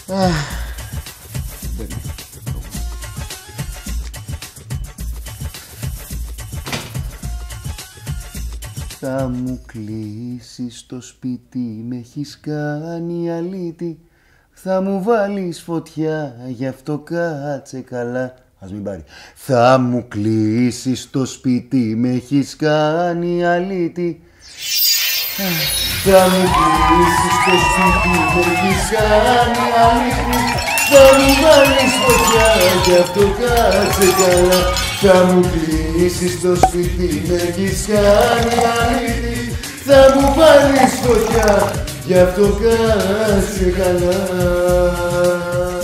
Θα μου κλείσεις το σπίτι, με έχεις κάνει αλήτη. Θα μου βάλεις φωτιά, γι' αυτό κάτσε καλά. Ας μην πάρει. Θα μου κλείσεις το σπίτι, με έχεις κάνει αλήτη. Θα μου κλείσεις το σπίτι, με έχεις κάνει αλήτη. Θα μου βάλεις φωτιά, γι' αυτό κάτσε καλά. Θα μου κλείσεις το σπίτι, με έχεις κάνει αλήτη. Θα μου βάλεις φωτιά, γι' αυτό κάτσε καλά.